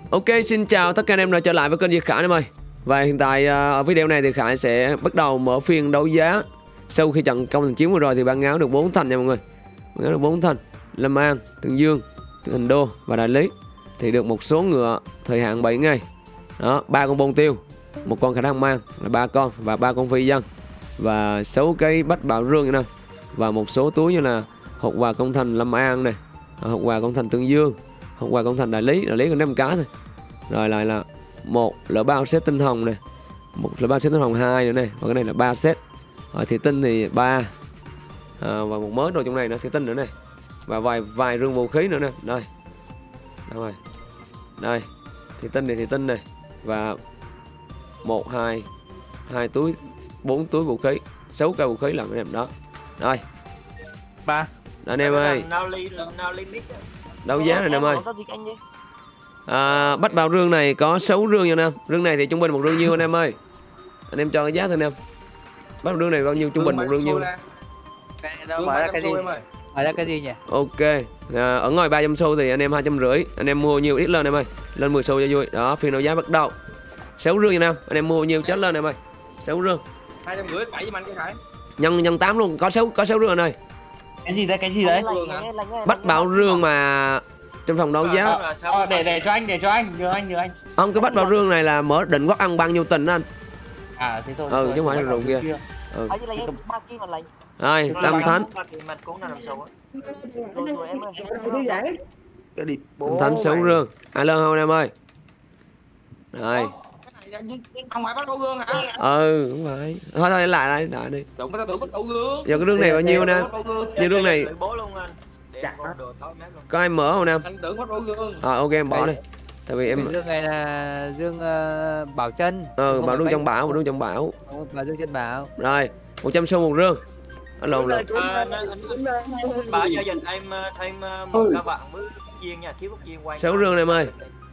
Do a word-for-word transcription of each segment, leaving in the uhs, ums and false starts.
Ok, xin chào tất cả anh em đã trở lại với kênh Việt Khải anh em ơi. Và hiện tại ở video này thì Khải sẽ bắt đầu mở phiên đấu giá. Sau khi trận công thành chiến vừa rồi thì ban áo được bốn thành nha mọi người. Ban áo được bốn thành: Lâm An, Tương Dương, Thành Đô và Đại Lý. Thì được một số ngựa thời hạn bảy ngày. Đó, ba con bông tiêu, một con khả năng mang là ba con và ba con phi dân và sáu cái bách bảo rương như nào. Và một số túi như là hột quà công thành Lâm An này, hột quà công thành Tương Dương, hột quà công thành Đại Lý, Đại Lý còn năm cá thôi. Rồi lại là một lỡ bao set tinh hồng này, một lỡ bao set tinh hồng hai nữa này, và cái này là ba set. Rồi thủy tinh thì ba à, và một mớ đồ trong này nữa, thủy tinh nữa này, và vài vài rương vũ khí nữa nè. Đây, đây, đây thủy tinh này, thủy tinh này, và một hai hai túi, bốn túi vũ khí, sáu cây vũ khí làm em đó. Rồi ba anh em ơi, đấu giá này anh em ơi. À, bách bảo rương này có sáu rương nha anh em. Rương này thì trung bình một rương nhiêu anh em ơi? Anh em cho cái giá thôi anh em. Bách bảo rương này bao nhiêu, trung bình một rương nhiêu? Mở ra cái gì? Mở ra cái gì nhỉ? Ok, à, ở ngoài ba trăm xu thì anh em hai trăm rưỡi. Anh em mua nhiều ít lên em ơi, lên mười xu cho vui. Đó, phiên đấu giá bắt đầu. Sáu rương nha anh em. Anh em mua nhiều chết lên em ơi. Sáu rương. hai trăm rưỡi bảy giùm anh cái Khải. Nhân nhân tám luôn, có sáu có sáu rương anh ơi. Cái gì đấy, cái gì đấy? Bách bảo rương mà trong phòng đấu giá. Ờ, để để cho anh, để cho anh, nhờ anh, nhờ anh. Ông cái bách bảo rương này là mở định quốc ăn bao nhiêu tình anh? À thế thôi. Ừ, chứ không phải là rượu kia. Ừ. Rồi, Tam Thánh. Tam Thánh sáu rương. Ai lên không em ơi? Rồi. Không phải bắt đầu gương hả? Ừ, không phải. Thôi thôi lại lại lại đi. Đúng ta tưởng bắt đầu gương. Giờ cái rương này bao nhiêu nè? Như rương này Dạ. có ai mở không em? Anh tưởng bắt đầu gương. À ok em bỏ đi. Tại vì em Dương này là Dương uh, Bảo Trân. Ừ, bảo rương trong bảo, bảo rương trong bảo. Bảo Dương Trân Bảo. Rồi, một trăm xu một rương. Anh lộn lộn. Bà giao dịch em thêm một các bạn mới viên nha, thiếu viên quay. Sáu rương em ơi.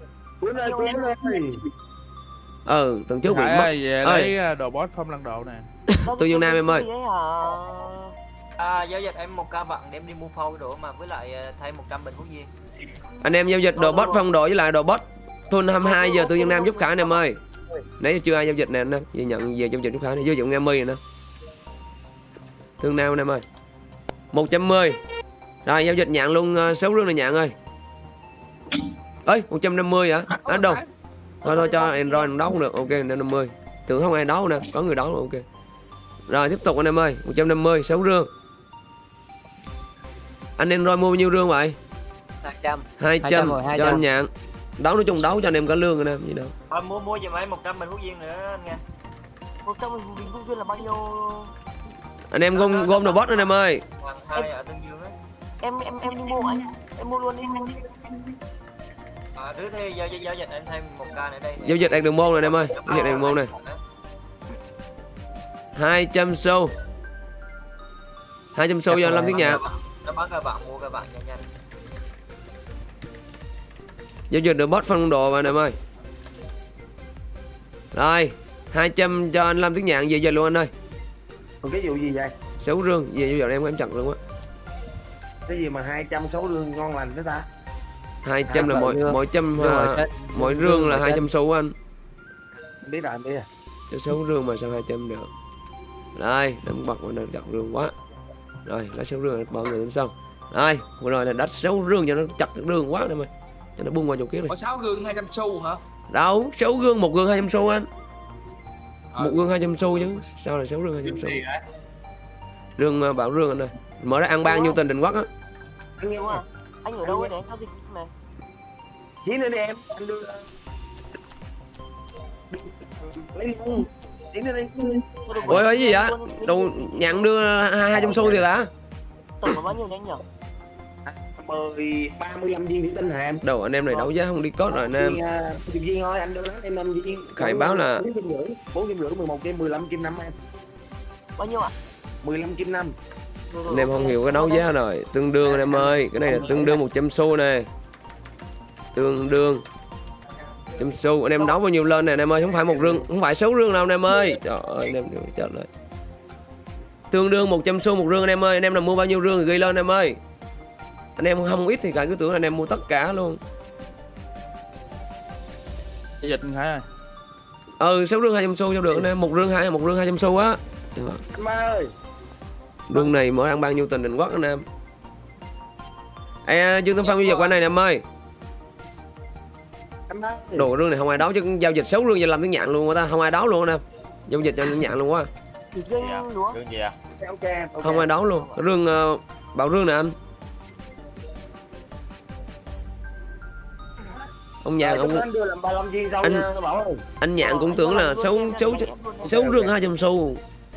Ừ, tuần trước bị mất. Về lấy đồ boss phong lần độ nè. Tôi Dương Nam em ơi. À, giao dịch em một ca bạn đem đi mua phôi đồ mà với lại thêm một trăm bình thuốc viên. Anh em giao dịch đồ boss phong độ với lại đồ boss thôn hai mươi hai giờ tôi Dương Nam giúp Khải anh em ơi. Nãy chưa ai giao dịch nè anh em, về nhận về giao dịch giúp Khải này, dưới dụng em mươi nè. Thương Nam anh em ơi. một trăm mười. Rồi giao dịch nhận luôn sáu rương này nhận ơi. Ơi, một trăm năm mươi hả? À đâu. Thôi thôi cho Android đấu cũng được. Ok, năm mươi. Tưởng không ai đấu nè, có người đấu luôn. Ok. Rồi tiếp tục anh em ơi, một trăm năm mươi, sáu rương. Anh Android mua bao nhiêu rương vậy? hai trăm. hai trăm cho anh nhận. Đấu nói chung đấu cho anh em cả lương anh em gì đâu. Thôi mua mua giùm em một trăm bình thuốc viên nữa anh nghe. một trăm bình thuốc viên là bao nhiêu? Anh em gom gom đồ boss anh em ơi. Hoàng hai ở Tương Dương ấy. Em em em đi mua anh. Em mua luôn đi. À, thứ thì giao giao dịch em thêm một ca nữa đây. Giao dịch đạt đường môn này em ơi. Giao dịch đạt đường môn này. hai trăm xu. hai trăm xu cho anh Lâm Tiếng Nhạc. Nó bán các bạn mua các bạn nhanh nhanh. Giao dịch được boss phân đồ vào em ơi. Rồi, hai trăm cho anh Lâm Tiếng Nhạc về giờ luôn anh ơi. Còn cái vụ gì vậy? Sáu rương, về giờ em em chặt luôn á. Cái gì mà hai trăm sáu rương ngon lành thế ta? hai trăm là mỗi mỗi trăm uh, mỗi rương là hai trăm xu anh. Biết rồi, biết rồi. Cho sáu rương mà sao hai trăm được. Đây, đánh bật mà chặt rương quá. Rồi, lấy sáu rương bọn người đến sau. Đây, vừa rồi là đánh sáu rương cho nó chặt rương quá em ơi. Cho nó bung qua chỗ kia đi. Có sáu gương hai trăm xu hả? Đâu, sáu gương một gương hai trăm xu anh. Một gương hai trăm xu chứ. Sao là sáu rương hai trăm xu? Rương uh, bảo rương anh ơi. Mở ra ăn ban nhiêu tình Định Quốc á. Anh yêu à? Anh ở đâu ấy để giao dịch này? Chiến lên đi em, anh đưa lấy luôn. Chiến lên đi. Ôi cái gì vậy? Đồ nhận đưa hai trăm xu thì đã. Tổng có bao nhiêu anh nhỉ? mười ba mươi lăm viên thủy tinh hả em? Đâu anh em này đấu giá không đi cốt rồi anh em. Viên viên thôi, anh đưa đó em năm viên. Khải báo là bốn trăm rưỡi, mười một trên mười lăm kim năm em. Bao nhiêu ạ? mười lăm kim năm. Anh em không hiểu cái đấu giá rồi, tương đương anh em ơi, cái này là tương đương một trăm xu này. Tương đương trăm xu, anh em đấu bao nhiêu lên này anh em ơi, không phải một rương, không phải sáu rương đâu anh em ơi. Trời ơi anh em chết rồi. Tương đương một trăm xu một rương anh em ơi, anh em là mua bao nhiêu rương thì ghi lên anh em ơi. Anh em không ít thì cả cứ tưởng anh em mua tất cả luôn. Giao dịch Khải ơi. Ừ, sáu rương hai trăm xu cho được anh em, một rương hai một rương hai trăm xu á. Anh ba ơi. Rương này mở ăn bao nhiêu tình định quốc anh em. Ê, Dương Tâm Phong giao dịch qua này nè em ơi. Anh ba. Đồ rương này không ai đấu chứ giao dịch sáu rương giờ làm tiếng nhạn luôn, người ta không ai đấu luôn anh em. Giao dịch cho tiếng nhạn luôn quá. Chỉ riêng lúa. Rương gì à? Ok, ok. Không ai đấu luôn. Rương uh, bảo rương nè anh. Ông nhạn ông anh đưa làm ba mươi lăm viên sau anh, nha, Bảo ơi. anh nhạn cũng tưởng là sáu sáu sáu rương hai trăm xu.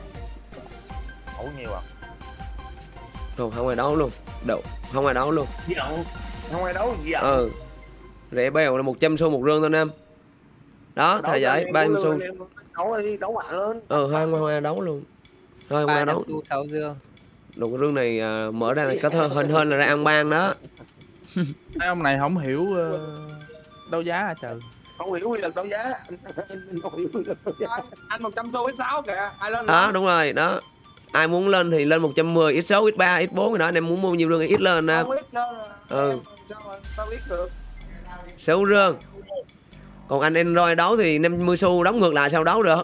Ủ nhiều à? Rồi không ai đấu luôn. Đâu, không ai đấu luôn. Giận. Không ai đấu giận. Ừ. Rẻ bèo là một trăm xu một rương thôi anh em. Đó, thầy giải ba trăm xu. Đấu đi, đấu mạnh lên. Ờ, hai không ai đấu luôn. Thôi không ai đấu. xu sáu dương. Đồ cái rương này uh, mở ra là có thơ hên hên là ra ăn ban đó. Mấy ông này không hiểu uh, đấu giá hả trời? Không hiểu quy luật đấu giá. Anh không hiểu quy luật đấu giá. Anh một trăm xu ít sáu kìa. Ai lên Đó, đúng rồi, đó. Ai muốn lên thì lên một trăm mười, x sáu, x ba, x bốn rồi đó, anh em muốn mua nhiều rương thì ít lên nè. Không ít lên. Ừ. Sao mà tao biết được. sáu rương. Còn anh Android đấu thì năm mươi xu đóng ngược lại sao đấu được.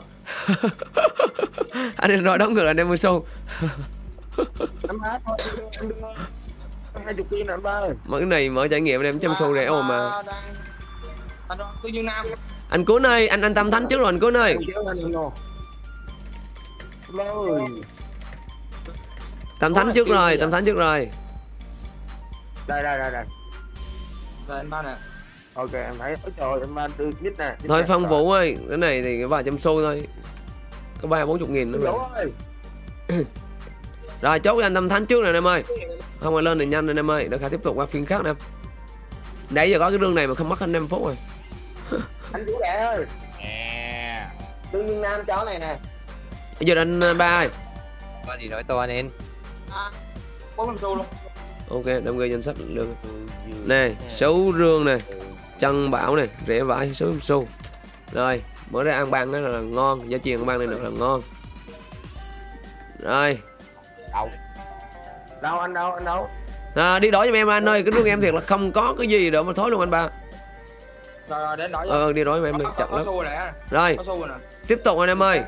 Anh Android đóng ngược lại năm mươi xu. Anh ba thôi, anh đưa hai mươi viên anh ba ơi. Mà cái này mở trải nghiệm anh em trăm xu rẻ ồ mà. Anh Tư Nhân Nam. Anh Cuốn ơi, anh anh Tâm Thánh trước rồi anh Cuốn ơi. Tâm Thánh trước rồi, Tâm Thánh trước rồi. Đây đây đây đây. Rồi anh ba nè. Ok em thấy ôi trời em ba đưa nhích nè. Thôi Phong Vũ ơi, cái này thì vài trăm xu thôi. Có ba bốn chục nghìn nữa. Rồi chốt cho anh Tâm Thánh trước rồi anh em ơi. Không phải lên thì nhanh anh em ơi, để Khải tiếp tục qua phiên khác nè. Nãy giờ có cái rương này mà không mất anh năm phút rồi. Anh chủ đệ ơi. Nè. Tư Nhân Nam chó này nè. Bây giờ anh ba ơi. Con gì nói to nên. bốn mươi xu luôn. Ok, đem ghi danh sách lương. Nè, số rương nè, chân bảo này, rẻ vải số xu. Rồi, mở ra ăn ban đó là ngon, giá trị ăn ban này được là ngon. Rồi. Đâu? Đâu anh đâu, anh đâu? À, đi đổi cho em anh ơi, cái rương em thiệt là không có cái gì đâu mà thối luôn anh ba. Rồi rồi đến đổi. Ờ, đi đổi cho em đi, chậm lắm. Rồi, tiếp tục anh em ơi.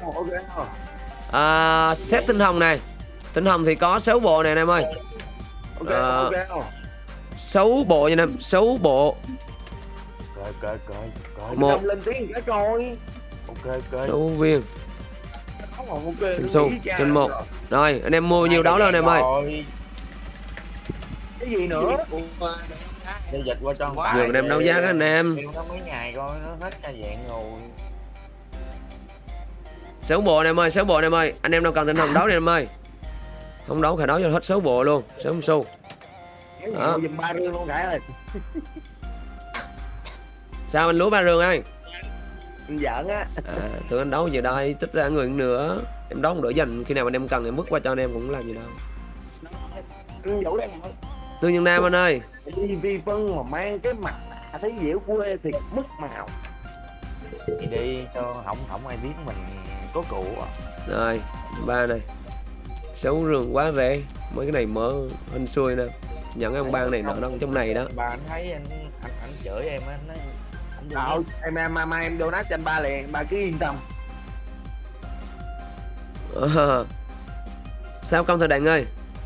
À, set tinh hồng này. Tinh hồng thì có sáu bộ này anh em ơi. À, sáu bộ nha anh em, sáu bộ. Coi coi coi coi. Một lên tiếng cái coi. Ok ok. sáu viên. Okay, xu trên một. Rồi, anh em mua nhiều đấu lên em ơi. Cái gì nữa? Giao dịch qua cho Vừa anh em đấu giá các anh em. Nó mấy ngày coi nó hết ra dạng rồi. sáu bộ này em ơi, sáu bộ này em ơi. Anh em nào cần tinh hồng đấu này em ơi. Không đấu Khải đấu cho hết sáu bộ luôn, sáu xu. Đó. Dùm ba rương luôn Khải ơi. Sao anh lúa ba rương ơi? Anh giỡn á. À, tụi anh đấu gì đây, tích ra người nữa. Em đấu không đỡ dành, khi nào anh em cần em vứt qua cho anh em cũng làm gì đâu. Anh Vũ đây. Tư Nhân Nam anh ơi. Đi vi phân mà mang cái mặt thấy dẻo quê thì mất màu. Đi đi cho không không ai biết mình có cụ à. Rồi, ba này. Sáu rương quá rẻ, mấy cái này mở hên xui nè. Nhận ông ban này nọ đâu trong này đó. Bà anh thấy anh anh anh chửi em anh nói Đâu, em em mai mai em donate cho anh ba liền, ba cứ yên tâm. À, sao công thời đạn ơi?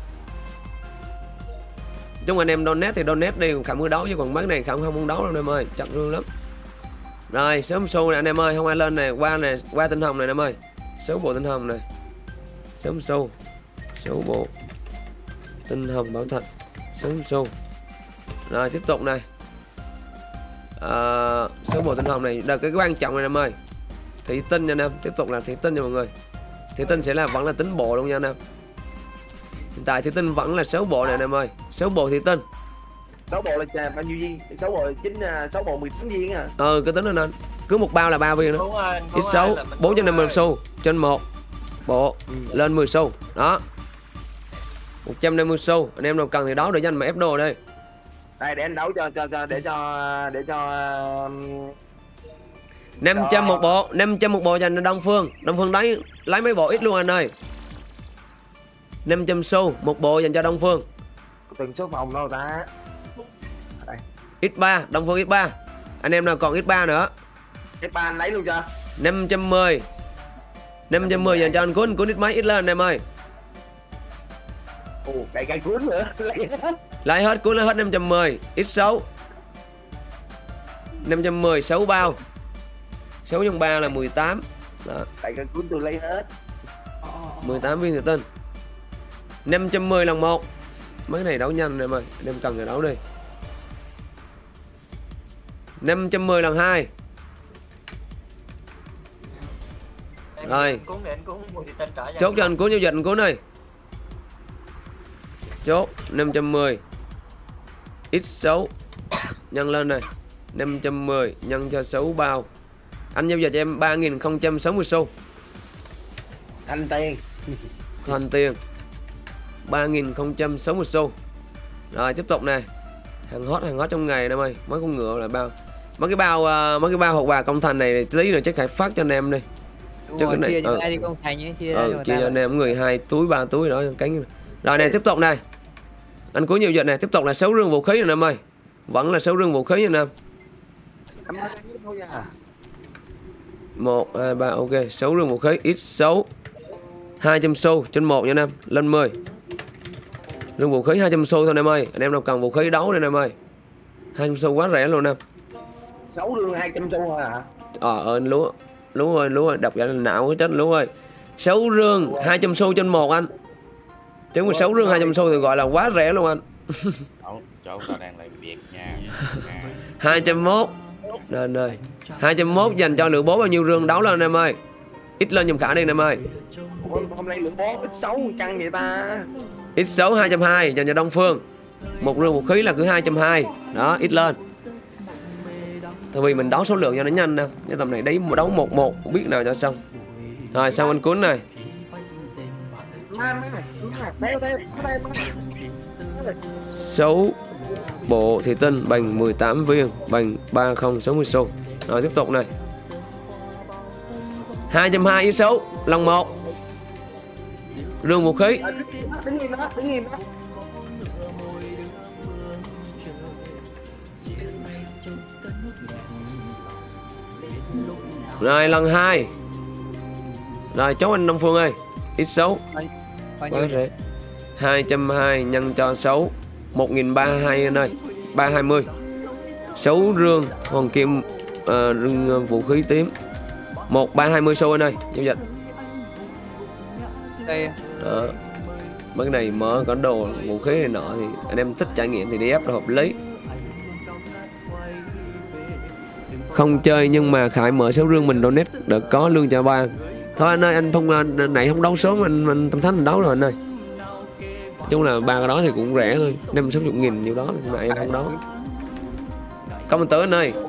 Chúng anh em donate thì donate đi, Khải mới đấu chứ còn mấy này Khải không muốn đấu đâu anh em ơi, chậm rương lắm. Rồi, sớm xu này anh em ơi, không ai lên này, qua này, qua tinh hồng này anh em ơi. Số bộ tinh hồng này. Sớm xu. Số bộ tinh hồng bảo thạch. Sớm xu. Rồi tiếp tục này. À, số bộ tinh hồng này là cái quan trọng này anh em ơi. Thủy tinh nha anh em, tiếp tục là thủy tinh nha mọi người. Thủy tinh sẽ là vẫn là tính bộ luôn nha anh em. Hiện tại thủy tinh vẫn là số bộ này anh em ơi, số bộ thủy tinh. Sáu bộ là bao nhiêu viên? Sáu bộ chín, sáu bộ mười chín viên à? Ừ, cứ tính lên anh. Cứ một bao là ba viên đó. X sáu bốn trăm năm mươi xu trên một bộ ừ. Lên mười xu. Đó. một trăm năm mươi xu. Anh em nào cần thì đó để danh mà ép đồ đây. Đây để anh đấu cho cho, cho để cho để cho năm trăm một bộ, năm trăm một bộ dành cho Đông Phương. Đông Phương lấy lấy mấy bộ ít luôn anh ơi. năm trăm xu một bộ dành cho Đông Phương. Từng số phòng đâu ta. Đây. X ba, Đông Phương X ba. Anh em nào còn X ba nữa. Cái ba anh lấy luôn chưa? năm trăm mười. năm trăm mười dành cho anh Cuốn, Cuốn ít mấy ít lên anh em ơi. Ồ, cái cái Cuốn nữa. Lấy hết. Lấy hết, Cuốn lấy hết năm trăm mười, ít sáu. năm trăm mười, sáu bao. sáu nhân ba là mười tám. Đó. Cái cái Cuốn tôi lấy hết. mười tám viên thủy tinh. năm trăm mười lần một. Mấy này đấu nhanh em ơi, anh em cần thì đấu đi. năm trăm mười lần hai. Rồi. Chốt cho anh Cuốn giao dịch anh Cuốn ơi. Chốt năm trăm mười x sáu nhân lên này. năm trăm mười nhân cho sáu bao. Anh giao dịch cho em ba nghìn không trăm sáu mươi xu. Thanh tiền. Thanh tiền ba nghìn không trăm sáu mươi xu. Rồi tiếp tục này. Hàng hot hàng hot trong ngày em ơi. Mấy con ngựa là bao. Mấy cái bao uh, mấy cái bao hộp quà công thành này tí nữa chắc phải phát cho anh em đi. Đúng rồi, chia cho ai đi công thành ấy, chia ừ, chia cho anh em người hai túi ba túi đó cánh. Rồi này tiếp tục này. Anh có nhiều dịch này, tiếp tục là sáu rương vũ khí rồi em ơi. Vẫn là sáu rương vũ khí anh em. một hai ba ok, sáu rương vũ khí x sáu. hai trăm xu trên một nha anh em, lên mười. Rương vũ khí hai trăm xu thôi anh em ơi. Anh em nào cần vũ khí đấu đây anh em ơi. hai trăm xu quá rẻ luôn em. sáu rương hai trăm xu thôi hả? Ờ ơi lúa. Lúa ơi, lúa ơi, đọc ra não cái chết lúa ơi. sáu rương hai trăm xu trên một anh. Chứ mà sáu rương hai trăm xu thì gọi là quá rẻ luôn anh. Chỗ tao đang làm việc nha. hai trăm mốt. Nên ơi. hai trăm mốt dành cho lượng bố bao nhiêu rương đấu lên anh em ơi. Ít lên giùm Khả đi anh em ơi. Hôm nay lượng bố x sáu căng vậy ta. x sáu hai trăm hai mươi dành cho Đông Phương. Một rương vũ khí là cứ hai trăm hai mươi. Đó, ít lên. Tại vì mình đấu số lượng cho nó nhanh nè. Cái tầm này đấy đấu một một không biết nào cho xong. Rồi xong anh Cuốn này. Sáu bộ thủy tinh bằng mười tám viên bằng ba không sáu mươi xu. Rồi tiếp tục này. hai trăm hai mươi sáu lần một. Rương vũ khí. Đứng im đó, đứng im đó. Rồi lần hai. Rồi chốt anh Đông Phương ơi. x sáu. hai trăm hai mươi nhân cho sáu. một nghìn ba trăm hai mươi anh ơi. ba trăm hai mươi. sáu rương hoàng kim uh, rương vũ khí tím. một ba trăm hai mươi xu anh ơi. Giao dịch. Đây. Đó. Mấy cái này mở có đồ vũ khí này nọ thì anh em thích trải nghiệm thì đi ép là hợp lý. Không chơi nhưng mà Khải mở sáu rương mình donate để có lương cho ba. Thôi anh ơi, anh không này không đấu số mình mình tâm thánh mình đấu rồi anh ơi. Nói chung là ba cái đó thì cũng rẻ thôi, năm sáu mươi nghìn nhiêu đó này không đấu. Comment tử anh ơi.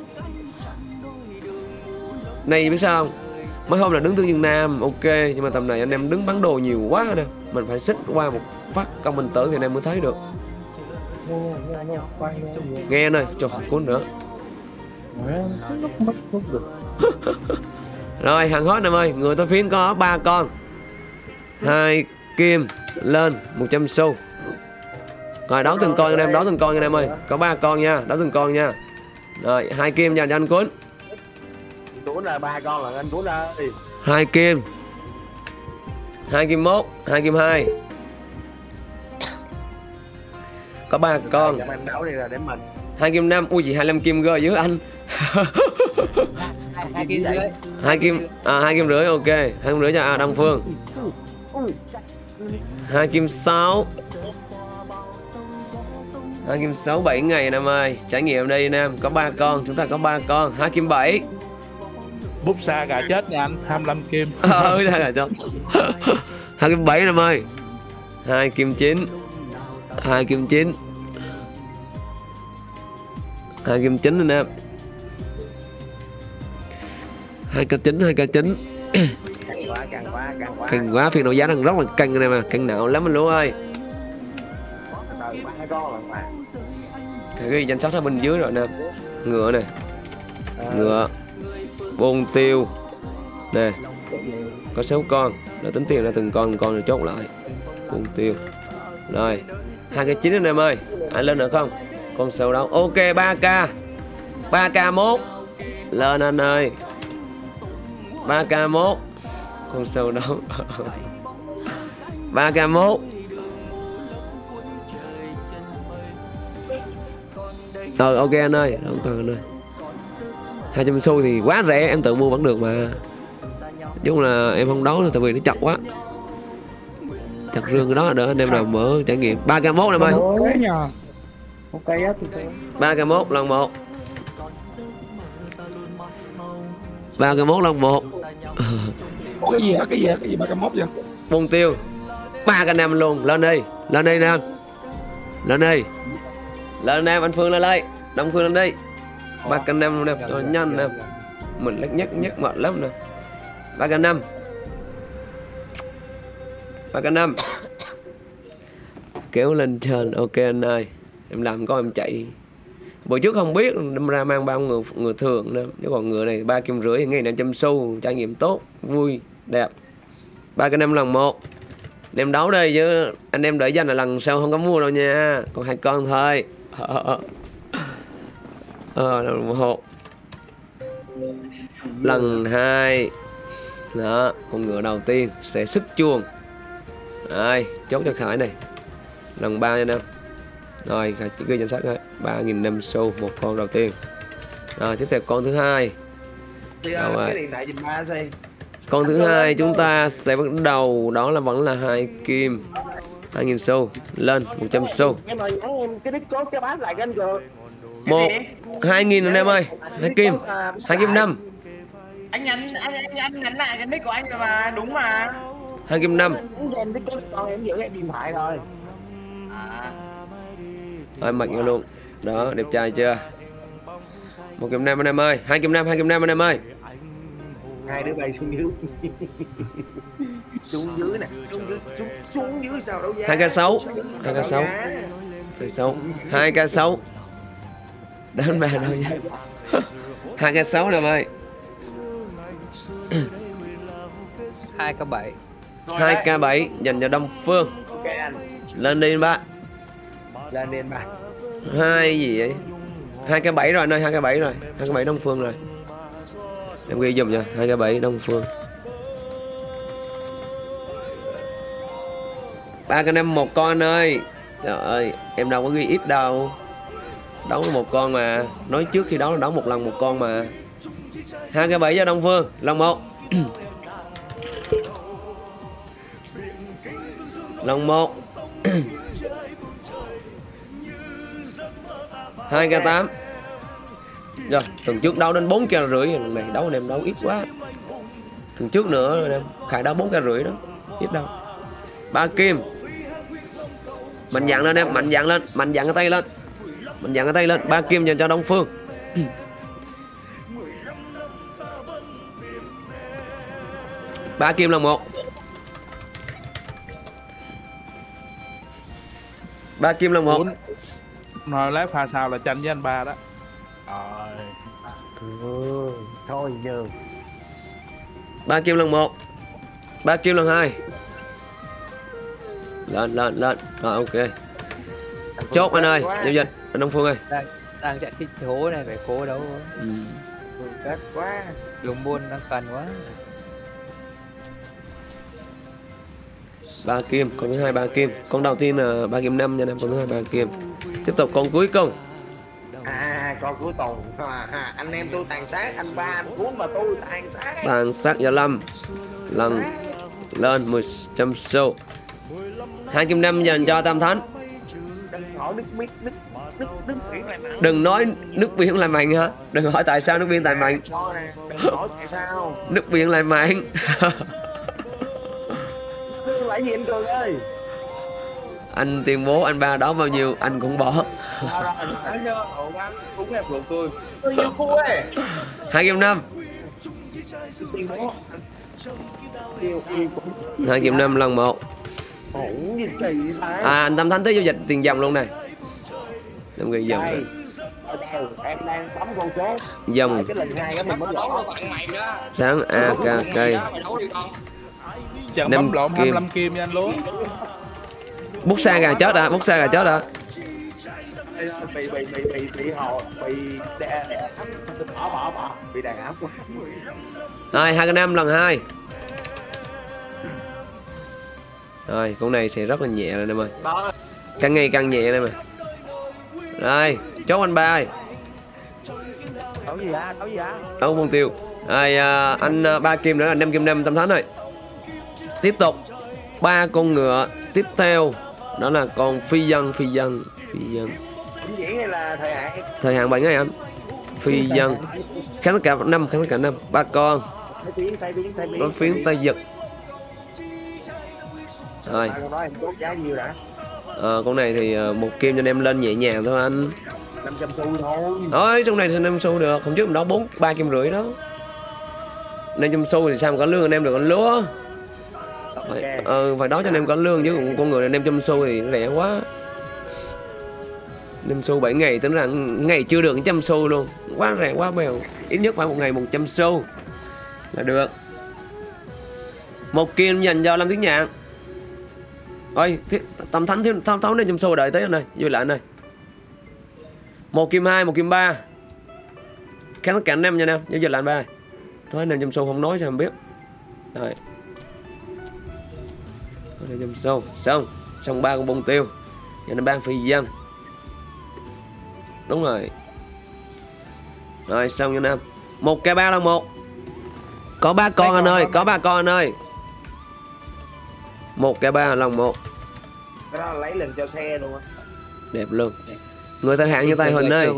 Này biết sao không? Mấy hôm là đứng tương dương Nam ok, nhưng mà tầm này anh em đứng bán đồ nhiều quá nè, mình phải xích qua một phát comment tử thì anh em mới thấy được. Nghe anh ơi, cho Cuốn nữa. Rồi hàng hot em ơi, người tôi phiến có ba con. Hai kim lên một trăm xu. Rồi đấu từng con anh em, đấu từng con anh em ơi. Có ba con nha, đấu từng con nha. Rồi hai kim dành cho anh Cuốn. Cuốn là ba con là anh Cuốn ơi. Hai kim. Hai kim mốt, hai kim hai. Có ba con. Anh đấu đi là để mình. Hai kim năm, ui gì hai mươi lăm kim gơ dưới anh. Hai kim rưỡi. Hai kim à hai kim rưỡi ok, hai kim rưỡi cho à, Đông Phương. Hai kim sáu. Hai kim sáu bảy ngày anh em ơi, trải nghiệm đây anh em, có ba con, chúng ta có ba con. Hai kim bảy. Bút xa gà chết nha anh, hai mươi lăm kim. Ờ ra gà chết. Hai kim bảy anh em ơi. Hai kim chín. Hai kim chín. Hai kim chín anh em. Hai k chín, hai k chín. Càng quá, càng quá, càng quá. Căng quá, phiên đấu giá đang rất là căng anh em à, căng não lắm anh Lúa ơi. Ghi danh sách ở bên dưới rồi nè. Ngựa này. Ngựa. Bôn tiêu. Nè. Có sáu con, để tính tiền ra từng con từng con rồi chốt lại. Bôn tiêu. Rồi, hai k chín anh em ơi. Ai lên nữa không? Con sâu đâu? Ok ba k. ba k mốt. Lên anh ơi. ba k mốt. Con sâu đâu. ba k mốt. Ờ ok anh ơi, không cần anh ơi. hai trăm xu thì quá rẻ, em tự mua vẫn được mà. Chung là em không đấu tại vì nó chặt quá. Chặt rương cái đó đỡ anh em nào mở trải nghiệm. ba k mốt em ơi. ba k mốt lần một. ba k mốt lần một. Cái gì hả? Cái gì hả? Cái gì ba k mốt vậy? Bông tiêu. ba k năm luôn, lên đi. Lên đi Nam. Lên đi. Lên Nam, anh Phương lên đây. Đông Phương lên đi. ba k năm nè, cho nhanh nè. Mình lắc nhắc nhắc mệt lắm nè. ba k năm. ba k năm. Kéo lên trên, ok anh ơi. Em làm có em chạy. Bữa trước không biết đâm ra mang bao ngựa, ngựa thường nữa. Chứ còn ngựa này ba kim rưỡi ngày năm trăm xu, trải nghiệm tốt, vui, đẹp. ba k năm lần một. Anh em đấu đây chứ anh em đợi danh là lần sau không có mua đâu nha. Còn hai con thôi. Ờ, lần một. Lần hai. Đó, con ngựa đầu tiên sẽ sức chuông. Đây, chốt cho Khải này. Lần ba nha Nam. Rồi, Khải ghi danh sách này. ba nghìn năm xu một con đầu tiên. Rồi, tiếp theo con thứ hai. Rồi. Con thứ hai chúng ta sẽ bắt đầu đó là vẫn là hai kim. hai nghìn xu lên một trăm xu. Một hai nghìn anh em ơi. Hai kim. Hai kim năm. Anh nhắn anh anh anh nhắn lại cái nick của anh rồi mà, đúng mà. Hai kim năm. Em giữ cái điện thoại rồi. Rồi mặc vô luôn. Đó, đẹp trai chưa? Một kim năm anh em ơi. Hai kim năm, hai kim năm anh em ơi. Hai đứa bay xuống dưới. Xuống dưới nè, xuống dưới, xuống, xuống dưới sao đâu ra. hai k sáu. hai k sáu. hai k sáu. hai k sáu. Đánh bà đâu nha. hai k sáu nè em ơi. hai k bảy. hai k bảy dành cho Đông Phương. Lên đi ba. Lên đi ba. Hai gì vậy? hai k bảy rồi anh ơi, hai k bảy rồi. hai k bảy Đông Phương rồi. Em ghi dùm nha, hai k bảy Đông Phương. ba k năm một con anh ơi. Trời ơi, em đâu có ghi ít đâu. Đấu một con mà. Nói trước khi đấu là đấu một lần một con mà. hai k bảy cho Đông Phương, lần một. Lần một. hai k tám. Rồi, tuần trước đấu đến bốn k rưỡi, lần này đấu anh em đấu ít quá. Tuần trước nữa anh em Khải đấu bốn k rưỡi đó, ít đâu. Ba kim. Mạnh dạn lên em, mạnh dạn lên, mạnh dạn cái tay lên. Mạnh dạn cái tay lên, ba kim dành cho Đông Phương. Ba kim lần một. Ba kim lần một. Rồi lái pha sao là tranh với anh ba đó. Ừ, thôi giờ. Ba kim lần một. Ba kim lần hai. Lên lên lên. Rồi ok. Chốt anh ơi, giao dịch anh Đông Phương ơi. Đang đang chạy xích số này phải cố đấu. Ừ. Chết quá. Đường buôn đang cần quá. Ba kim, con thứ hai ba kim. Con đầu tiên là ba kim năm nha em, con thứ hai ba kim. Tiếp tục con cuối cùng. À, con cuối cùng. À, à, anh em tôi tàn sát, anh ba anh cuốn mà tôi tàn sát. Tàn sát Gia Lâm. Lần lên một trăm xu. Hai kim năm dành cho Tam Thánh. Đừng hỏi nước biết nước nước nước biển lại mạnh. Đừng nói nước biển lại mạnh hả? Đừng hỏi tại sao nước biển lại mạnh. Đừng hỏi tại sao. Nước biển lại mạnh. Lại gì anh Cường ơi? Anh tuyên bố anh ba đó bao nhiêu anh cũng bỏ. Cũng em được tôi. Tôi yêu cô ấy. Hai kim năm. Hai kim năm lần một. À anh Tâm Thánh tới giao dịch tiền dòng luôn này. Em ghi dòng này. Em đang bấm con số. Dòng. Sáng a ca cây. Chẳng bấm lộn hai mươi lăm kim nha anh luôn. Bút xa gà chết à, bút xa gà chết à. bị bị bị bị bị hồ bị đè đè áp bỏ bỏ bỏ bị đàn áp quá. Rồi hai cái năm lần hai. Rồi con này sẽ rất là nhẹ rồi em ơi. Càng ngày càng nhẹ em ơi. Rồi chốt anh ba ơi. Đấu gì hả? Đấu gì hả? Đấu Vân Tiêu. Rồi à, anh à, ba kim nữa là năm kim năm tâm thánh rồi. Tiếp tục ba con ngựa tiếp theo đó là con phi dân phi dân phi dân. Vĩnh viễn hay là thời hạn? Thời hạn bảy ngày anh. Phi dân. Kháng tất cả năm, kháng tất cả năm. Ba con. Đối phiến tay giật. Rồi. À, con này thì uh, một kim cho anh em lên nhẹ nhàng thôi anh. năm trăm xu thôi. Thôi trong này thì năm xu được, không trước đó bốn ba kim rưỡi đó. năm trăm xu thì sao mà có lương anh em được con lúa. Phải, okay. ờ, phải đó cho anh em có lương chứ con người năm trăm xu thì rẻ quá. năm xu bảy ngày tính là ngày chưa được một trăm xu luôn, quá rẻ quá bèo. Ít nhất phải một ngày một trăm xu là được. Một kim dành cho Lâm Thiết Nhạn. Ôi tầm thánh thiếu tháo tháo năm trăm xu đợi tới anh ơi, vui lại anh ơi. Một kim hai, một kim ba. Kháng tất cả năm nha em, giao dịch lại anh ba. Thôi năm trăm xu không nói sao không biết. Rồi. năm trăm xu xong, xong ba con bông tiêu. Giờ nó ban phi dân. Đúng rồi. Rồi xong cho Nam. Một k ba lần một. Có ba con anh ơi, có ba con anh ơi. Một k ba lần một. Cái đó lấy lần cho xe luôn á. Đẹp luôn. Người thời hạn như tay Huỳnh ơi.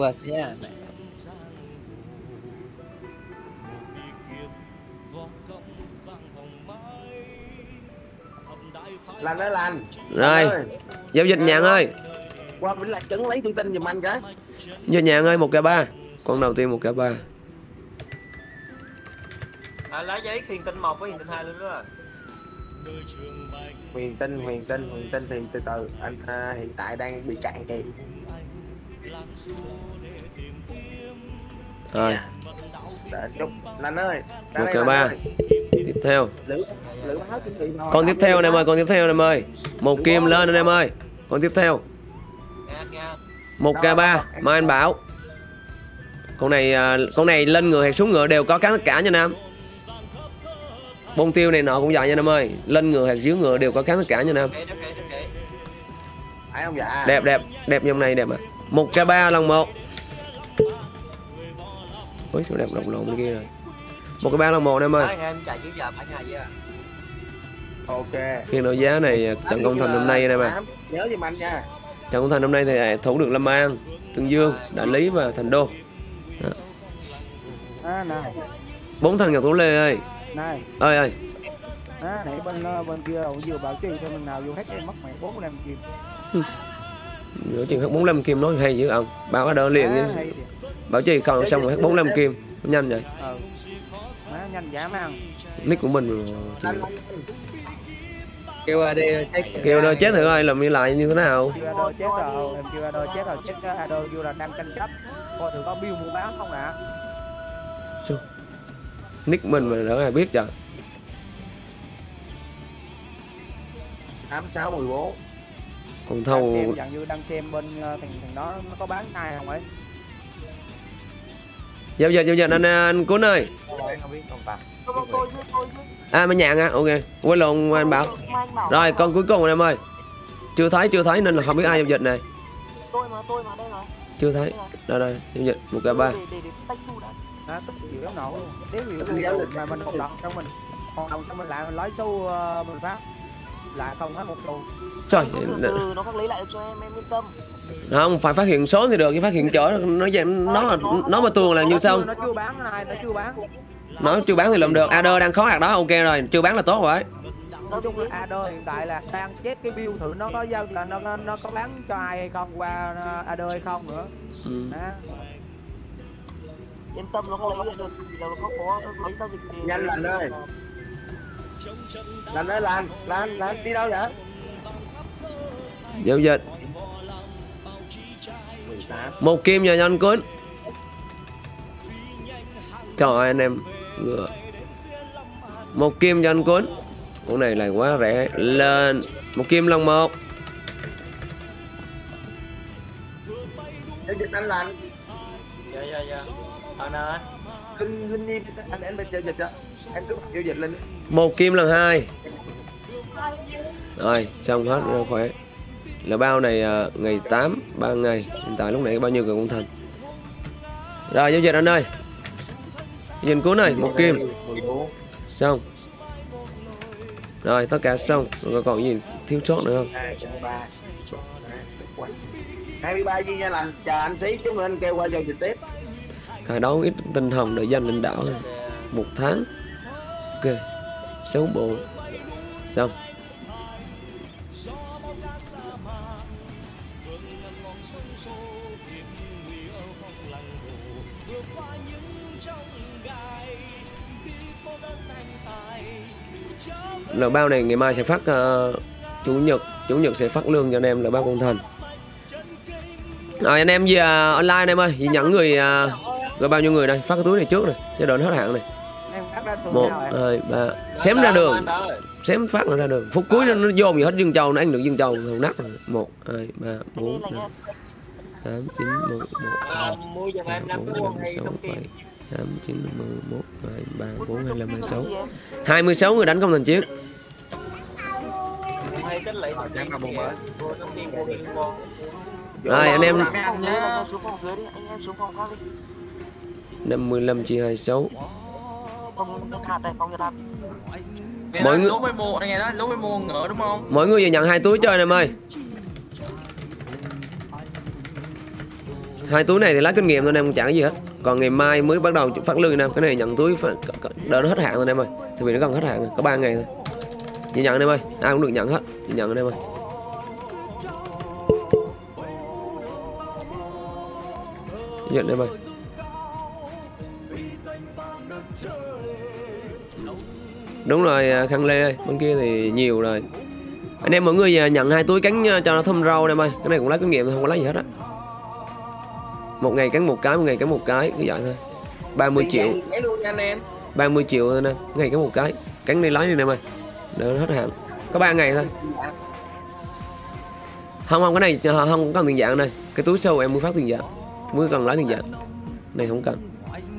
Lan ơi Lan. Rồi. Giao dịch Nhạn ơi. Qua Vĩnh Lạc Trấn lấy thông tin giùm anh cái. Giao Nhạn ơi một k ba. Con đầu tiên một k ba. À, lấy giấy huyền tinh một với huyền tinh hai luôn đó. Huyền tinh, huyền tinh, huyền tinh thì từ từ anh à, hiện tại đang bị cạn kìa. Rồi. Để chút Lan ơi. Một k ba. Tiếp theo. Lữ, lữ con tiếp theo anh em ơi, con tiếp theo anh em ơi. Một kim lên anh em ơi. Con tiếp theo. Một k ba Mai Anh Bảo. Con này con này lên ngựa hay xuống ngựa đều có kháng tất cả nha Nam. Bông tiêu này nọ cũng vậy nha Nam ơi. Lên ngựa hay dưới ngựa đều có kháng tất cả nha Nam. Đẹp đẹp, đẹp dòng này đẹp à. Một k ba lần một. Ôi sao đẹp lộn lộn bên kia rồi. Một k ba lần một em ơi. Ok. Phiên đấu giá này trận công thành hôm nay anh em à. Nhớ giùm anh nha. Trận công thành hôm nay thì thủ được Lâm An, Tương Dương, Đại Lý và Thành Đô. À, này. Bốn thằng Ngọc Thủ Lê ơi. Này. Ơi ơi. À, nãy bên bên kia đầu vừa bảo trì cho mình nào vô hết em mất mày bốn mươi lăm kim. Giữa chừng hết bốn mươi lăm kim nói hay dữ ông. Bảo đỡ liền à, chứ. Bảo trì còn xong rồi hết bốn mươi lăm kim. Nhanh vậy. Ừ. Má nhanh dã man. Nick của mình kêu đi chết. Kêu đôi chết thử ơi, làm như lại như thế nào? Chưa đôi chết rồi, em chưa đôi chết rồi, chết cái đôi vô là đang tranh chấp. Coi thử có bill mua bán không ạ? À? Nick mình mà đỡ ai biết trời. tám sáu mười bốn. Còn thâu em dạng như đang xem bên thằng thằng đó nó có bán ai không ấy? Giao dịch giao dịch anh anh Cún ơi. À mới Nhạn à, ok. Quên lộn anh Bảo. Rồi con cuối cùng rồi em ơi. Chưa thấy chưa thấy nên là không biết ai giao dịch này. Tôi mà tôi mà đây rồi. Chưa thấy. Đây đây, giao dịch một k ba. Đó, tức chịu lắm nổ luôn. Nếu như mà mình không đọc trong mình còn đồng cho mình lại mình lấy số mình phát lại không hết một xu. Trời, ừ, nó phát lý lại cho em em yên tâm. Không phải phát hiện số thì được, nhưng phát hiện chỗ nó nó mà nó mà tuồng là như xong. Nó chưa bán này, nó chưa bán. Nó chưa bán thì làm được. Adder đang khó hạt đó, ok rồi, chưa bán là tốt rồi. Nói chung là Adder hiện tại là đang check cái build thử nó có giao là nó nó, nó có bán cho ai hay không qua Adder hay không nữa. Ừ. Yên tâm nó không lấy được thì nó có có lấy giao dịch thì nhanh Lan ơi. Lan ơi Lan, Lan, Lan đi đâu vậy? Giao dịch. Một kim nhờ anh Cún. Trời ơi anh em ngựa. Một kim cho anh Cún. Con này là quá rẻ. Lên một kim lần một. dịch anh là anh. Dạ dạ dạ. Ờ nè anh. Linh Linh Nhi anh em bên giao dịch á. Em cứ giao dịch lên. Một kim lần hai. Rồi, xong hết rồi khỏe. Là bao này à, ngày tám, ba ngày. Hiện tại lúc nãy bao nhiêu người cũng thành. Rồi giao dịch anh ơi. Nhìn cuốn này, một kim. Xong. Rồi tất cả xong. Rồi còn gì thiếu sót nữa không? hai mươi ba viên nha lành. Chờ anh xí chúng anh kêu qua giao dịch tiếp. Khai đấu ít tinh hồng để danh lãnh đạo. Một tháng. Ok. Sáu bộ. Xong. Là bao này ngày mai sẽ phát uh, chủ nhật chủ nhật sẽ phát lương cho anh em là bao con thành. Rồi anh em gì uh, online anh em ơi, gì nhận người uh, rồi bao nhiêu người đây, phát cái túi này trước này cho đợi hết hạn này. Một hai ba xém ra đường, xém phát nó ra đường, phút cuối nó, nó dồn gì hết Dương Châu, nó ăn được Dương Châu thầu nát rồi. Một hai ba bốn năm tám chín mười một hai ba bốn năm sáu bảy tám chín mười một hai ba bốn hai năm hai sáu hai mươi sáu người đánh công thành chiến. Rồi anh em năm mươi lăm chia hai mươi sáu. Mọi người Mọi người về nhận hai túi chơi em ơi. Hai túi này thì lấy kinh nghiệm thôi em, không chẳng gì hết. Còn ngày mai mới bắt đầu phát lương em, cái này nhận túi phải đợi nó hết hạn rồi em ơi. Thì vì nó gần hết hạn rồi, có ba ngày thôi. Chị nhận em ơi, ai cũng được nhận hết. Chị nhận em ơi. Nhận em ơi. Đúng rồi Khang Lê ơi, bên kia thì nhiều rồi. Anh em mọi người nhận hai túi cắn cho nó thơm rau em ơi. Cái này cũng lấy kinh nghiệm, không có lấy gì hết á. Một ngày cắn một cái, một ngày cắn một cái, cứ vậy thôi. ba mươi triệu. ba mươi triệu thôi nè, ngày cắn một cái. Cắn đi lấy đi em ơi. Để nó hết hạn. Có ba ngày thôi. Không không cái này không có tiền dạng này. Cái túi sâu em mới phát tiền dạng. Mới cần lấy tiền dạng. Này không cần.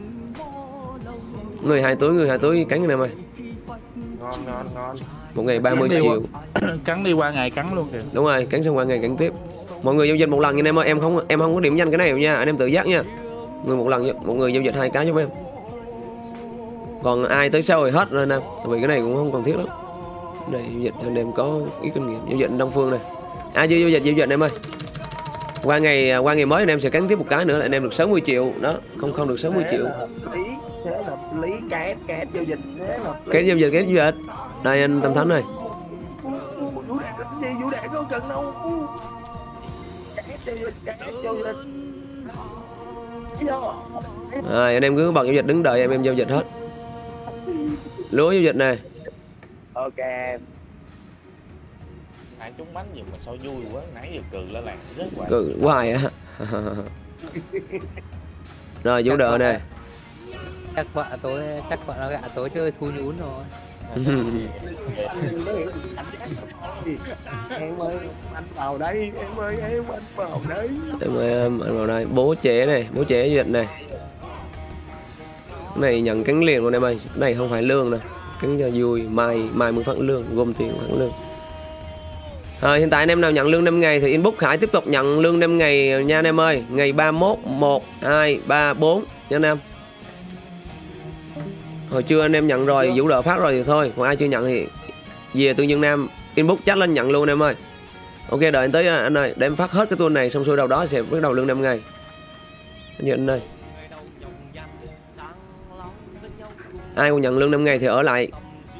Người hai túi, người hai túi cắn anh em ơi. Ngon ngon ngon. Một ngày ba mươi triệu. Cắn đi qua ngày cắn luôn kìa. Đúng rồi, cắn xong qua ngày cắn tiếp. Mọi người giao dịch một lần nha em ơi, em không em không có điểm danh cái này đâu nha, anh em tự giác nha. Người một lần một người giao dịch hai cái giúp em. Còn ai tới sau rồi hết rồi nè, vì cái này cũng không cần thiết lắm. Này giao dịch cho anh em có ít kinh nghiệm. Giao dịch Đông Phương này. Ai chưa giao dịch giao dịch em ơi. Qua ngày qua ngày mới anh em sẽ cắn tiếp một cái nữa là anh em được sáu mươi triệu đó, không không được sáu mươi triệu. Lý thế là lý cái cái giao dịch thế là cái giao dịch cái giao dịch. Đây anh Tâm Thánh này. Vũ Đại gì Vũ Đại có cần đâu. Cái giao dịch cái giao dịch. Rồi anh em cứ bật giao dịch đứng đợi em em giao dịch hết. Lúa giao dịch này. Ok. Nãy trúng bánh gì mà sao vui quá, nãy giờ cừ la làng rất hoài. Cừ hoài á. Rồi Vũ Đợ này. Chắc vợ tối chắc vợ nó gạ tối chơi thu nhún rồi. Em ơi anh vào đây, em ơi em anh vào đây. Em ơi anh vào đây, bố trẻ này, bố trẻ dịch này. Cái này nhận cắn liền luôn em ơi, cái này không phải lương nè. Cắn cho vui, mai mai mới phát lương, gom tiền phát lương. À, hiện tại anh em nào nhận lương năm ngày thì inbox Khải tiếp tục nhận lương năm ngày nha anh em ơi. Ngày ba mươi mốt, một, hai, ba, bốn nha anh em. Hồi trưa anh em nhận rồi, Vũ Đợ phát rồi thì thôi. Còn ai chưa nhận thì về Tương Dương Nam inbox chat lên nhận luôn anh em ơi. Ok đợi anh tới anh ơi, để em phát hết cái tour này xong xuôi đâu đó sẽ bắt đầu lương năm ngày. Anh anh ơi. Ai còn nhận lương năm ngày thì ở lại.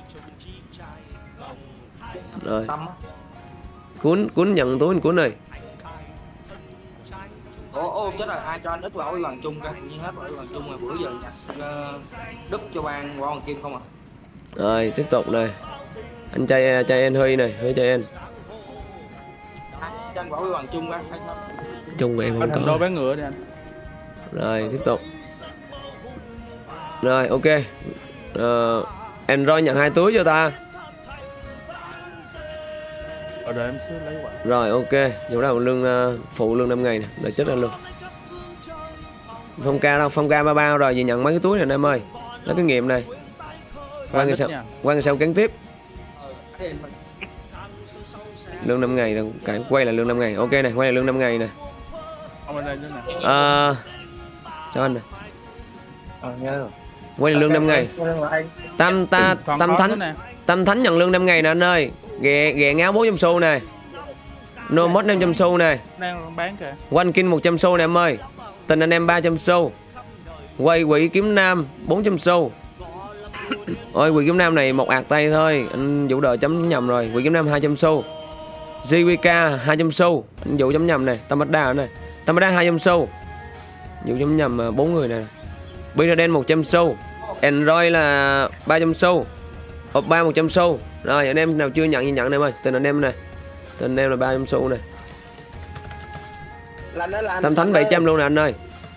Rồi. Cuốn cuốn nhận túi anh cuốn này. Ồ, ô chết rồi, ai cho anh ít vào cái lần chung coi, nhiên hết vào cái lần chung rồi bữa giờ nhặt đúp cho ban qua con kim không à. Rồi tiếp tục này. Anh trai trai anh Huy này, Huy trai anh. Cho anh vào cái lần chung coi. Chung em không có. Đôi bán ngựa đi anh. Rồi tiếp tục. Rồi ok. Ờ, Android nhận hai túi cho ta. Ở đây em lấy quả. Rồi ok, chỗ nào lương uh, phụ lương năm ngày này, đợi chết anh luôn. Phong ca đâu, Phong ca ba bao rồi, gì nhận mấy cái túi này anh em ơi. Lấy kinh nghiệm này. Qua ngày sau, qua ngày sau cắn tiếp. Lương năm ngày đâu, cái quay là lương năm ngày. Ok này, quay là lương năm ngày này. À, sao anh này? Quay là lương năm ngày. Tâm ta Tâm Thánh. Tâm Thánh nhận lương năm ngày nè anh ơi. Ghẹ ghẹ ngáo bốn trăm xu này. No mod năm trăm xu này. Đang bán kìa. One King một trăm xu này em ơi. Tình anh em ba trăm xu. Quay quỷ kiếm nam bốn trăm xu. Ôi quỷ kiếm nam này một ạt tay thôi. Anh Vũ đợi chấm nhầm rồi. Quỷ kiếm nam hai trăm xu. giê vê ca hai trăm xu. Anh Vũ chấm nhầm này. Tamada này. Tamada hai trăm xu. Vũ chấm nhầm bốn người này. Biraden một trăm xu. Android là ba trăm xu. Oppa một trăm xu. Rồi anh em nào chưa nhận gì nhận em ơi. Tình anh em này. Tình anh em là ba trăm xu này. Tâm Thánh bảy trăm luôn nè anh ơi.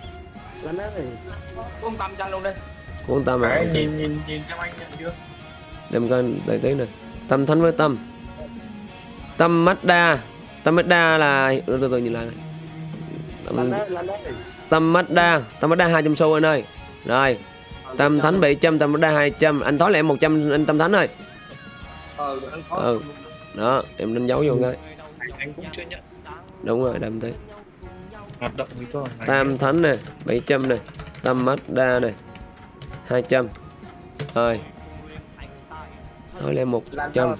Cuốn Tâm cho luôn đi. Cuốn Tâm à. Nhìn nhìn nhìn cho anh nhận chưa? Đem coi đợi tí này. Tâm Thánh với Tâm. Tâm Mazda. Tâm Mazda là từ từ nhìn lại này. Tâm, Tâm Mazda. Tâm Mazda hai trăm xu anh ơi. Rồi. Tâm Thánh bảy trăm, Tâm Mazda hai trăm. Anh tối là em một trăm anh Tâm Thánh ơi. Ừ. Đó, em đánh dấu vô cái. Anh cũng chưa nhận. Đúng rồi, đâm thế. Hoạt động với tôi. Tam Thánh này, bảy trăm này. Tâm Mazda này, hai trăm. Rồi. Thôi lên một trăm.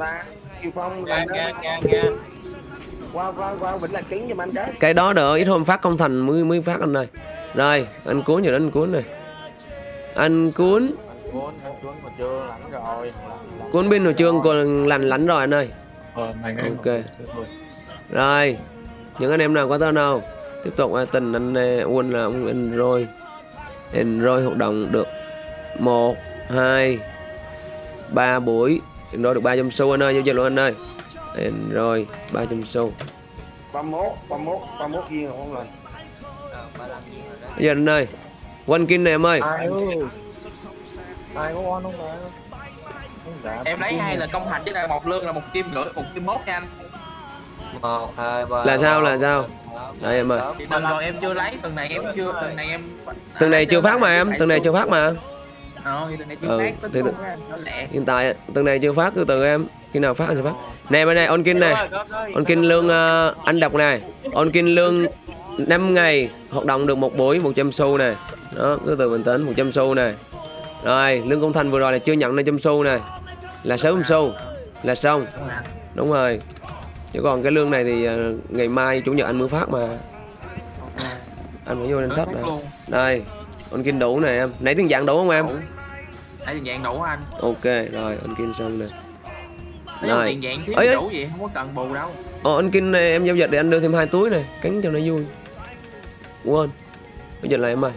Qua qua qua vẫn là kính cho anh đấy. Cái đó đỡ ít hôm phát công thành mới mới phát anh này. Rồi, anh cuốn giờ anh cuốn này. Anh cuốn. Anh cuốn, anh cuốn mà chưa lạnh rồi. Cuốn pin hồi trương còn lành lạnh rồi anh ơi. Ờ, ok. Rồi, những anh em nào có tên nào tiếp tục tình anh Uân là ông Android. Android hoạt động được một, hai, ba buổi. Android được ba trăm xu anh ơi, giao dịch luôn anh ơi. Android ba trăm xu. ba mươi mốt, ba mươi mốt, ba mươi mốt viên rồi không lần. Bây giờ anh ơi. One King này em ơi. Ai ơi. Ai có on không mà. Em lấy hai là công hành chứ là một lương là một kim rưỡi, một kim mốt nha anh. một, hai, ba, Là sao là sao? Đây em ơi. Tuần rồi em chưa lấy, tuần này em chưa, tuần này em Tuần này chưa phát mà em, tuần này chưa phát mà. Ờ, tuần này chưa Ừ, phát, thì, tính nó lẹ. hiện tại tuần này chưa phát, từ từ em. Khi nào phát anh sẽ phát. Nè bên này On King này. On King lương uh, anh đọc này. On King lương năm ngày hoạt động được một buổi một trăm xu này. Đó, cứ từ bình tĩnh một trăm xu này. Rồi, lương công thành vừa rồi là chưa nhận năm trăm xu này. Là sáu trăm xu là xong. Đúng rồi. Chứ còn cái lương này thì uh, ngày mai chủ nhật anh mới phát mà. Anh phải vô danh sách này. Đây, On King đủ này em. Nãy tiền dạng đủ không em? Nãy tiền dạng đủ anh. Ok, rồi On King xong nè. Rồi. Tiền dạng thiếu ấy, đủ vậy không có cần bù đâu. Ồ, On King này em giao dịch để anh đưa thêm hai túi này, cắn cho nó vui. Quên. Bây giờ lại em ơi.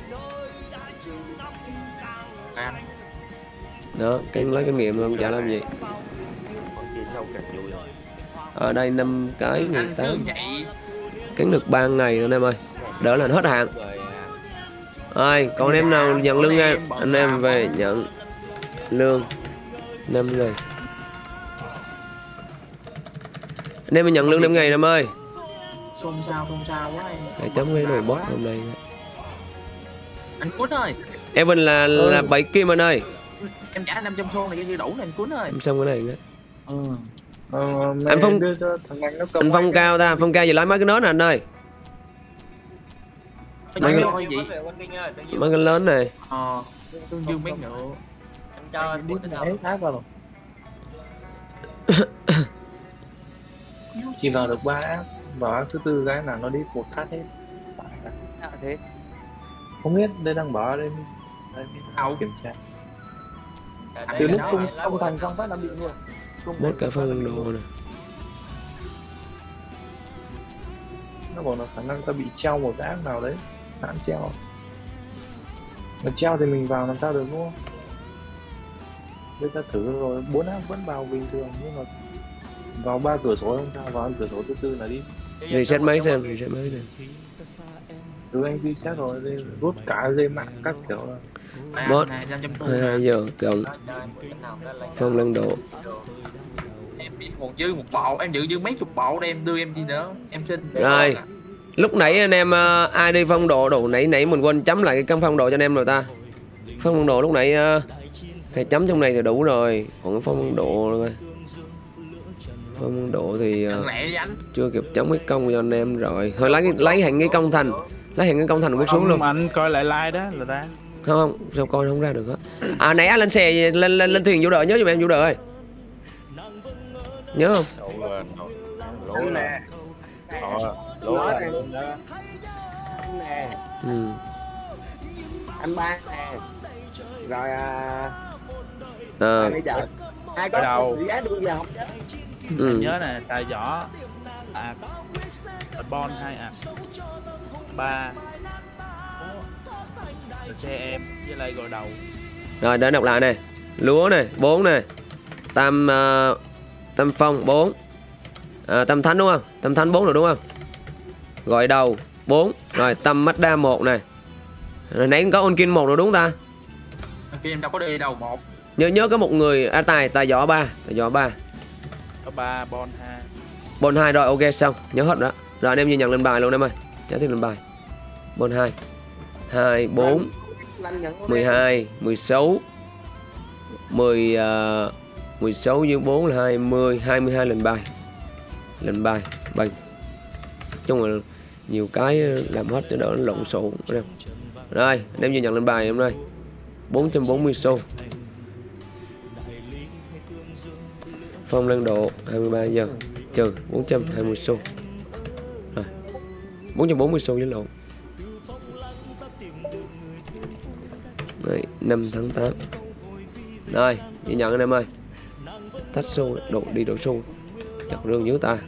Đó, cắn lấy kinh nghiệm luôn, chả làm gì. Ở đây năm cái mười tám. Cắn được ba ngày rồi anh em ơi. Đỡ là hết hạn. Rồi, còn anh em nào nhận lương nha, anh em về nhận lương năm ngày. Anh em mình nhận lương năm ngày em ơi. Xôn xao xôn xao quá em. Để chấm cái nồi boss hôm nay. Anh Cuốn ơi. Evan là ừ. là bảy kim anh ơi. Em trả năm trăm xu này như đủ này anh Cuốn ơi. Em xong cái này nữa. Ừ. Ờ, anh Phong anh Phong cái... cao ta, Phong cao gì lấy mấy cái lớn nè anh ơi. Mấy cái mấy cái lớn này. Ờ, tương dương mấy nữa. Em cho anh biết nào. Thác vào rồi. Chỉ vào được ba app, vào app thứ tư cái là nó đi một thắt hết. À, thế. Không biết, đây đang bỏ đây. Đâu kiểm tra. Từ lúc không không thành xong phát là bị luôn. Mất cả phân đồ này. Nó bảo là khả năng ta bị treo một cái app nào đấy, hãng treo. Mà treo thì mình vào làm sao được đúng không? Bây ta thử rồi, bốn app vẫn vào bình thường nhưng mà vào ba cửa sổ không sao, vào cửa sổ thứ tư là đi. Reset mấy xem, reset mấy xem. Từ anh reset rồi, rút cả dây mạng các kiểu là. Bot hai mươi hai giờ cộng phân lân độ. Em đi còn dư một bộ, em dự dư mấy chục bộ để em đưa em đi nữa, em xin. Rồi Lúc nãy anh em uh, ai đi phong độ đủ nãy nãy mình quên chấm lại cái căn phong độ cho anh em rồi ta. Phong độ lúc nãy uh, cái chấm trong này thì đủ rồi. Còn cái phong độ rồi. Phong độ thì uh, chưa kịp chấm cái công cho anh em rồi. Thôi lấy lấy hẳn cái công thành, lấy hẳn cái công thành bước xuống luôn. Anh coi lại like đó là ta. Không không, sao coi không ra được hết. À nãy anh lên xe lên lên lên thuyền vũ đợi nhớ giùm em vũ đợi ơi. Nhớ không? Lỗ nè. Lỗ nè. Nè. Ừ. Anh ba nè. Rồi à. À. Ai có giá đưa giờ không chứ? Ừ. Anh nhớ nè, tài võ à, bon hai à, ba xe em với lại gội đầu. Rồi để đọc lại này. Lúa này, bốn này. Tam uh, Tam phong bốn. À, Tam thánh đúng không? Tam thánh bốn rồi đúng không? Gội đầu bốn. Rồi Tam Mazda một này. Rồi nãy có Onkin một rồi đúng không ta? Onkin đâu có đi đâu một. Nhớ nhớ có một người à, tài tài võ ba, tài võ ba. Có ba bon hai. Bon hai rồi ok xong, nhớ hết đó. Rồi anh em nhìn nhận lên bài luôn em ơi. Trả tiền lên bài. Bon hai. hai bốn mười hai, mười sáu. mười uh, mười sáu với bốn là hai mươi, hai mươi hai lần bài. Lần bài bằng. Chung là nhiều cái làm hết cho đỡ lộn xộn. Rồi, anh em nhìn nhận lên bài em ơi. bốn trăm bốn mươi xu. Phong lân độ hai mươi ba giờ trừ bốn trăm hai mươi xu. Rồi. bốn trăm bốn mươi xu với lộn. Đấy, năm tháng tám. Rồi, ghi nhận anh em ơi. Tách xu, độ đi độ xu. Chặt rương dưới ta.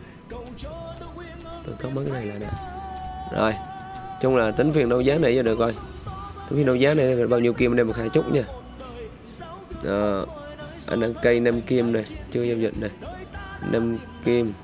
Tôi có mấy cái này lại nè. Rồi. Chung là tính phiền đấu giá này cho được rồi. Tính phiền đấu giá này bao nhiêu kim anh em một hai chút nha. Đó. Anh đang cây năm kim này, chưa giao dịch này. năm kim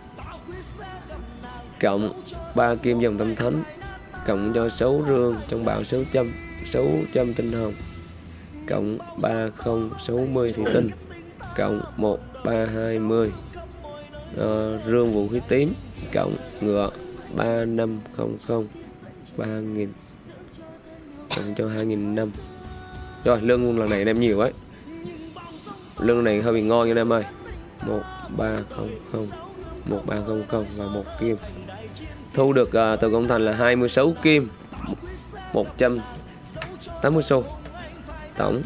cộng ba kim dòng tâm thánh cộng cho sáu rương trong bạo sáu trăm, sáu trăm tinh hồng cộng ba không sáu mươi thị tinh cộng một ba hai mươi uh, rương vũ khí tím cộng ngựa ba năm không không ba nghìn cộng cho hai nghìn năm. Rồi lương lần này em nhiều ấy. Lương này hơi bị ngon nha em ơi. một ba không không, một ba không không và một kim. Thu được uh, từ công thành là hai mươi sáu kim, một trăm tám mươi xu. Tổng.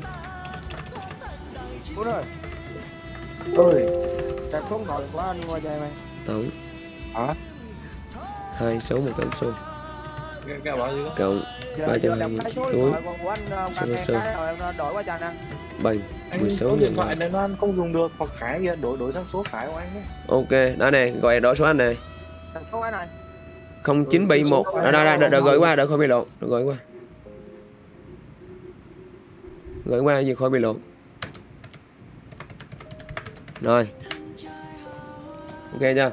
Ơi, ta không nổi quá anh ngồi đây mày. Tổng. Hả? hai mươi sáu một trăm xu. Cái bao nhiêu? Cộng ba trăm hai mươi túi. Xu. Bằng mười sáu số điện thoại này nó ăn không dùng được, hoặc Khải kia đổi đổi sang số Khải của anh ấy. Ok, đó này, gọi đổi số anh này. Số anh này. không chín bảy một. Đó đó đó, đợi gửi qua, đợi khỏi bị lộn, đợi gửi qua. Gửi qua gì khỏi bị lộn. Rồi. Ok chưa?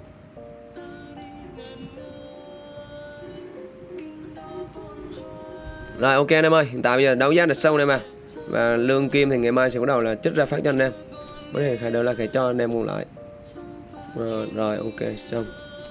Rồi ok anh em ơi, hiện tại bây giờ đấu giá là sâu này mà. Và lương kim thì ngày mai sẽ bắt đầu là trích ra phát cho anh em. Bữa này Khải đợi là Khải cho anh em mua lại. Rồi, rồi ok xong.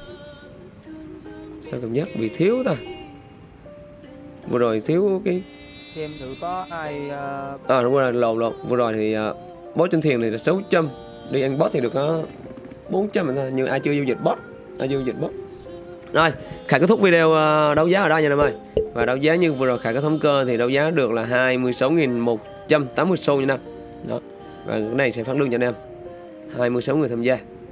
Sao cảm giác bị thiếu ta? Vừa rồi thiếu cái Xem thử có ai uh... à đúng rồi, lộn lộn. Vừa rồi thì uh, boss trên thuyền thì là sáu trăm. Đi ăn boss thì được có bốn trăm thôi, nhưng ai chưa giao dịch boss, ai chưa giao dịch boss. Rồi, Khải kết thúc video uh, đấu giá ở đây nha anh em ơi. Và đấu giá như vừa rồi Khải có thống kê thì đấu giá được là hai mươi sáu nghìn một trăm tám mươi xu nha anh em. Đó. Và cái này sẽ phát lương cho anh em. hai mươi sáu người tham gia.